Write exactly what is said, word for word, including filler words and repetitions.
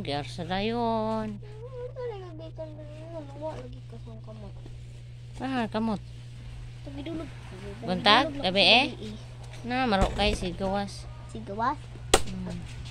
gyar sa dayon. Ah, kamot. Buntag, gabi eh. Na, marok kay si gawas. Si gawas? Hmm.